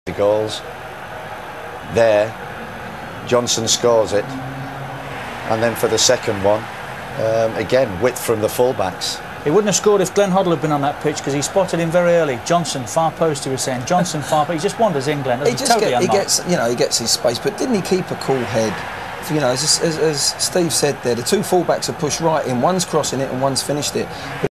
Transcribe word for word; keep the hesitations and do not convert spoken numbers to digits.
The goals there, Johnson scores it, and then for the second one, um, again width from the fullbacks. He wouldn't have scored if Glenn Hoddle had been on that pitch, because he spotted him very early. Johnson, far post, he was saying. Johnson, far post. He just wanders in, Glenn. He just totally get, he gets, you know, he gets his space, but didn't he keep a cool head? You know, as, as, as Steve said there, the two fullbacks are pushed right in. One's crossing it and one's finished it.